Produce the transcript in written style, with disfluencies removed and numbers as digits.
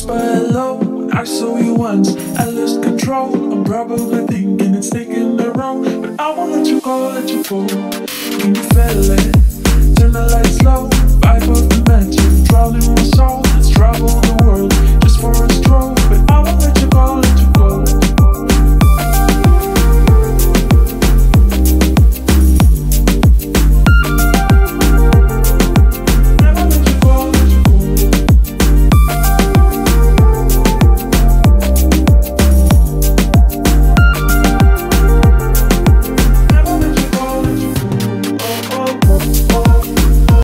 whisper hello. When I saw you once, I lost control. I'm probably thinking it's taking the wrong, but I won't let you go, let you go. Can you feel it? Turn the lights low, vibe of the magic, drowning my soul. Let's travel